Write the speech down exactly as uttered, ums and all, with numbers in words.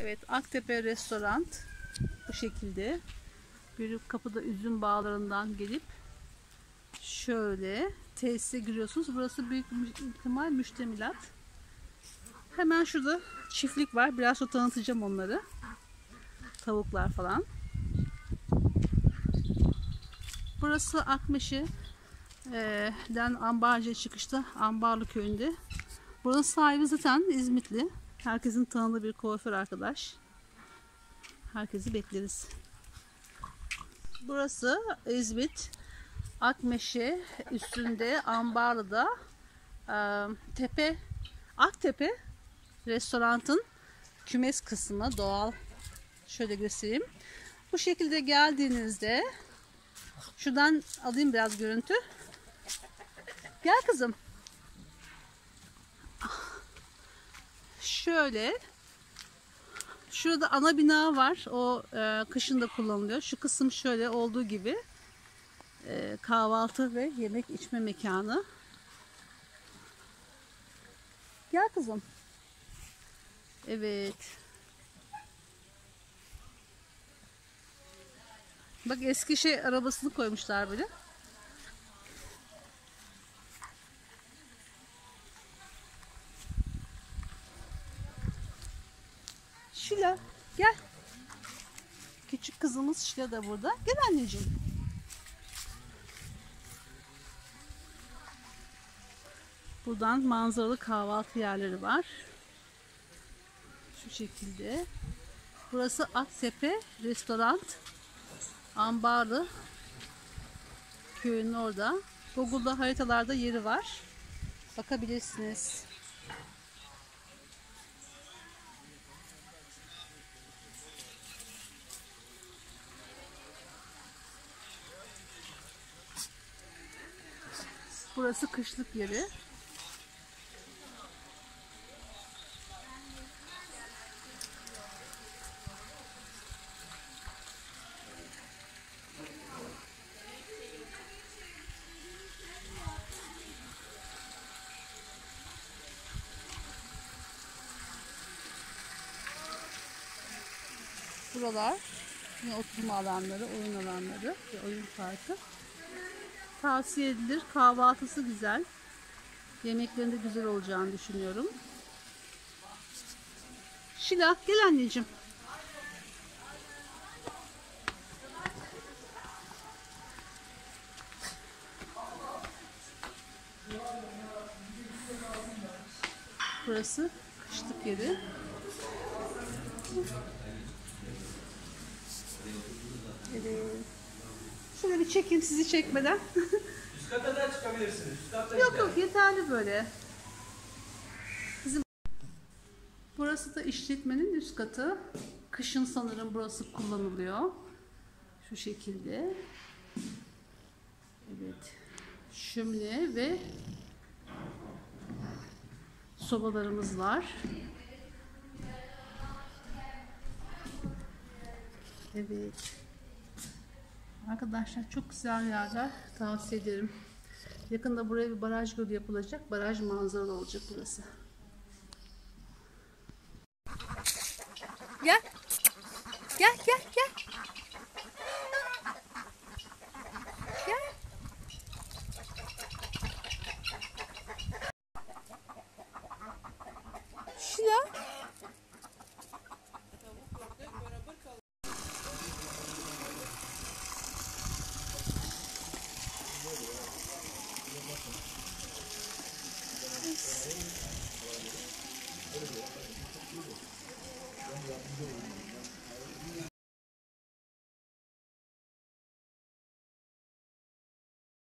Evet, Aktepe Restoran bu şekilde. Büyük kapıda üzüm bağlarından gelip şöyle tesise giriyorsunuz. Burası büyük ihtimal müştemilat. Hemen şurada çiftlik var. Biraz sonra tanıtacağım onları. Tavuklar falan. Burası Akmeşe'den Ambarcı'ya çıkışta Ambarlı köyünde. Buranın sahibi zaten İzmitli. Herkesin tanıdığı bir kuaför arkadaş. Herkesi bekleriz. Burası İzmit Akmeşe üstünde Ambarlı'da e, Tepe Aktepe Restoran'ın kümes kısmı, doğal. Şöyle göstereyim. Bu şekilde geldiğinizde şuradan alayım biraz görüntü. Gel kızım. Şöyle. Şurada ana bina var. O e, kışın da kullanılıyor. Şu kısım şöyle olduğu gibi e, kahvaltı ve yemek içme mekanı. Gel kızım. Evet. Bak, eski şey arabasını koymuşlar böyle. Şila gel. Küçük kızımız Şila da burada. Gel anneciğim. Buradan manzaralı kahvaltı yerleri var. Şu şekilde. Burası Aktepe Restoran. Ambarlı köyünün orada. Google'da haritalarda yeri var. Bakabilirsiniz. Burası kışlık yeri. Buralar yine oturma alanları, oyun alanları ve oyun parkı. Tavsiye edilir. Kahvaltısı güzel. Yemeklerinde güzel olacağını düşünüyorum. Şila gel anneciğim. Burası kışlık yeri. Evet. Şöyle bir çekeyim sizi çekmeden. Üst kata da çıkabilirsiniz. Üst katta Yok yok, yeterli böyle. Bizim burası da işletmenin üst katı. Kışın sanırım burası kullanılıyor. Şu şekilde. Evet. Şömine ve sobalarımız var. Evet. Arkadaşlar çok güzel yerler, tavsiye ederim. Yakında buraya bir baraj gölü yapılacak. Baraj manzaralı olacak burası. Gel. Gel gel gel. Gel. Şila.